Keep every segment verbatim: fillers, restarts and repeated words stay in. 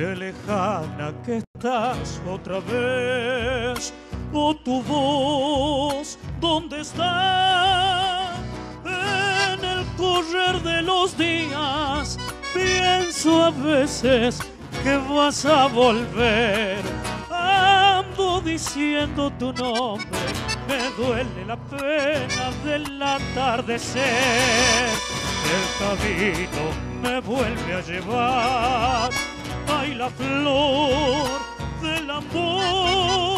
qué lejana que estás otra vez. Oh, tu voz, ¿dónde está? En el correr de los días pienso a veces que vas a volver. Ando diciendo tu nombre, me duele la pena del atardecer. El camino me vuelve a llevar, ay, la flor del amor,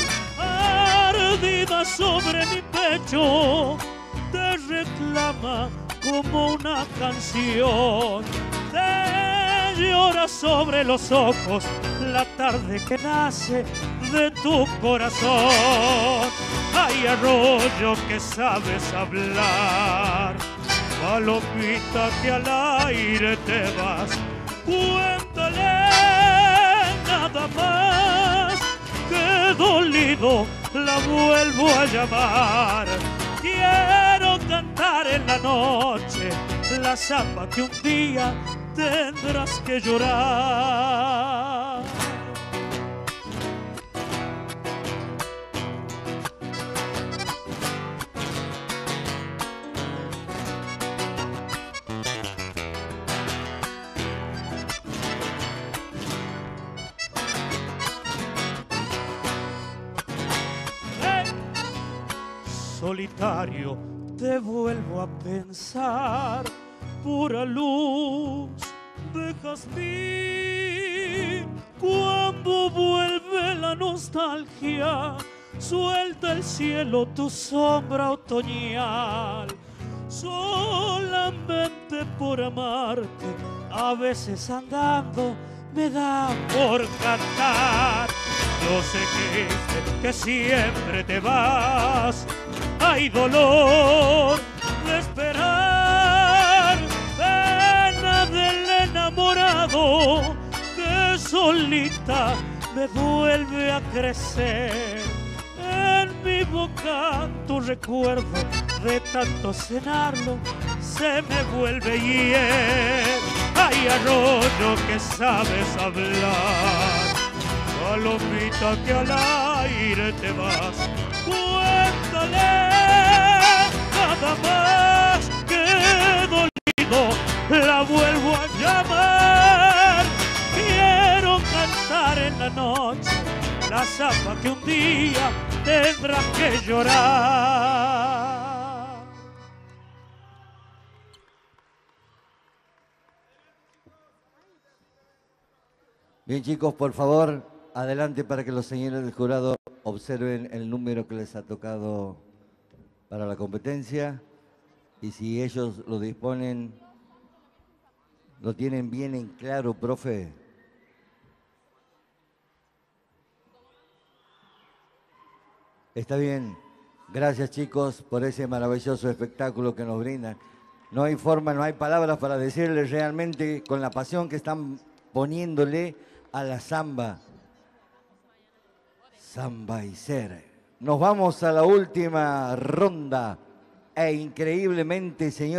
ardida sobre mi pecho, te reclama como una canción. Te llora sobre los ojos la tarde que nace de tu corazón. Hay arroyo que sabes hablar, palomita que al aire te vas, cuéntale nada más, que dolido la vuelvo a llamar. Quiero cantar en la noche la samba que un día tendrás que llorar. Solitario te vuelvo a pensar, pura luz de jazmín. Cuando vuelve la nostalgia, suelta el cielo tu sombra otoñal. Solamente por amarte, a veces andando me da por cantar. Yo sé que, que siempre te vas, hay dolor de esperar, pena del enamorado que solita me vuelve a crecer. En mi boca tu recuerdo de tanto cenarlo se me vuelve hiel. Hay arroyo que sabes hablar, palomita que al aire te vas, cuéntale nada más, que dolido la vuelvo a llamar. Quiero cantar en la noche la samba que un día tendrás que llorar. Bien, chicos, por favor, adelante para que los señores del jurado observen el número que les ha tocado para la competencia. Y si ellos lo disponen, lo tienen bien en claro, profe. Está bien. Gracias, chicos, por ese maravilloso espectáculo que nos brindan. No hay forma, no hay palabras para decirles realmente con la pasión que están poniéndole a la samba. Samba y ser. Nos vamos a la última ronda. E increíblemente, señor.